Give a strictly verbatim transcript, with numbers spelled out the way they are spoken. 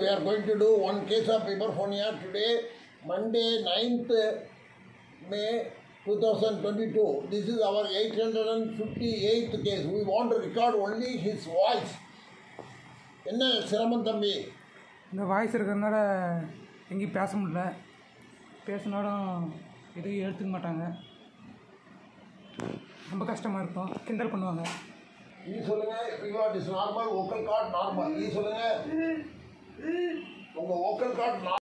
we are going to do one case of hyperphonia today, Monday, ninth May two thousand twenty-two. This is our eight hundred fifty-eighth case. We want to record only his voice. என்ன சிரமம் தம்பி? இந்த voice இருக்கிறதுனால எங்கேயும் பேச முடியல. பேசினாலும் எதுவும் எடுத்துக்க மாட்டாங்க. ரொம்ப கஷ்டமாக இருக்கும். கிண்டல் பண்ணுவாங்க. ஈ சொல்லுங்க, everything is normal, vocal cord normal. ஈ சொல்லுங்க, உங்கள் வோக்கல் கார்ட்